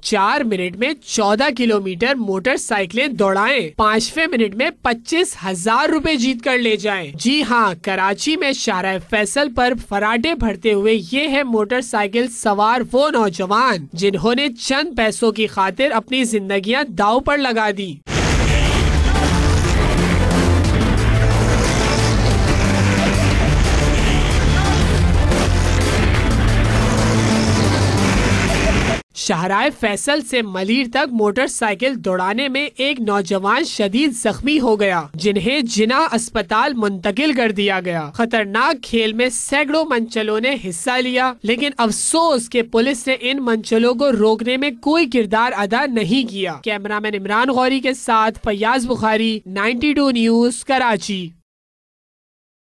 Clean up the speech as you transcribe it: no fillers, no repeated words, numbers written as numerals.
4 minute में 14 kilometre मोटरसाइकिलें दौड़ाएं, 5वें मिनट में 25,000 रुपए जीत कर ले जाएं। जी हाँ, कराची में शाहराह फैसल पर फराटे भरते हुए ये है मोटरसाइकिल सवार वो नौजवान जिन्होंने चंद पैसों की खातिर अपनी जिंदगियां दांव पर लगा दी। शाहराह फैसल से मलीर तक मोटरसाइकिल दौड़ाने में एक नौजवान शदीद जख्मी हो गया, जिन्हें जिना अस्पताल मुंतकिल कर दिया गया। खतरनाक खेल में सैकड़ों मंचलों ने हिस्सा लिया, लेकिन अफसोस के पुलिस ने इन मंचलों को रोकने में कोई किरदार अदा नहीं किया। कैमरामैन इमरान गौरी के साथ फयाज बुखारी, 92 न्यूज़, कराची।